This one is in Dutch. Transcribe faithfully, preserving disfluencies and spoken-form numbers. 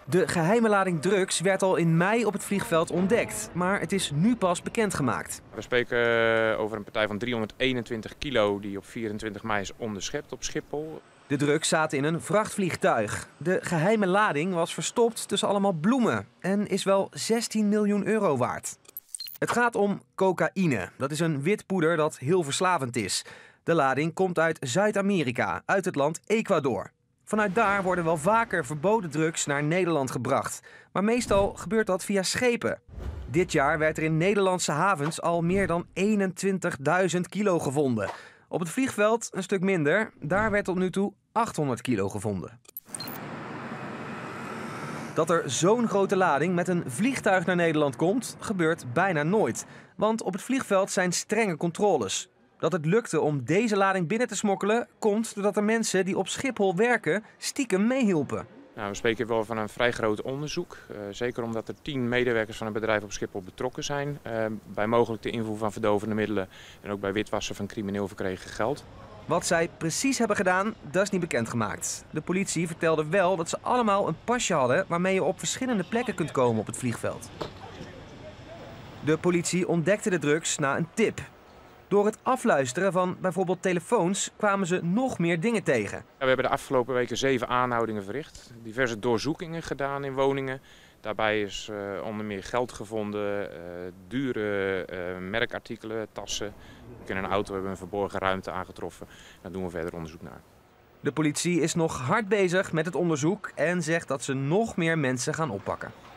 De geheime lading drugs werd al in mei op het vliegveld ontdekt, maar het is nu pas bekendgemaakt. We spreken over een partij van driehonderdeenentwintig kilo die op vierentwintig mei is onderschept op Schiphol. De drugs zaten in een vrachtvliegtuig. De geheime lading was verstopt tussen allemaal bloemen en is wel zestien miljoen euro waard. Het gaat om cocaïne. Dat is een wit poeder dat heel verslavend is. De lading komt uit Zuid-Amerika, uit het land Ecuador. Vanuit daar worden wel vaker verboden drugs naar Nederland gebracht. Maar meestal gebeurt dat via schepen. Dit jaar werd er in Nederlandse havens al meer dan eenentwintigduizend kilo gevonden. Op het vliegveld een stuk minder. Daar werd tot nu toe achthonderd kilo gevonden. Dat er zo'n grote lading met een vliegtuig naar Nederland komt, gebeurt bijna nooit. Want op het vliegveld zijn strenge controles. Dat het lukte om deze lading binnen te smokkelen, komt doordat de mensen die op Schiphol werken stiekem meehielpen. Nou, we spreken wel van een vrij groot onderzoek. Uh, zeker omdat er tien medewerkers van het bedrijf op Schiphol betrokken zijn. Uh, bij mogelijk de invoer van verdovende middelen en ook bij witwassen van crimineel verkregen geld. Wat zij precies hebben gedaan, dat is niet bekendgemaakt. De politie vertelde wel dat ze allemaal een pasje hadden waarmee je op verschillende plekken kunt komen op het vliegveld. De politie ontdekte de drugs na een tip. Door het afluisteren van bijvoorbeeld telefoons kwamen ze nog meer dingen tegen. Ja, we hebben de afgelopen weken zeven aanhoudingen verricht. Diverse doorzoekingen gedaan in woningen. Daarbij is uh, onder meer geld gevonden, uh, dure uh, merkartikelen, tassen. Ook in een auto hebben we een verborgen ruimte aangetroffen. Daar doen we verder onderzoek naar. De politie is nog hard bezig met het onderzoek en zegt dat ze nog meer mensen gaan oppakken.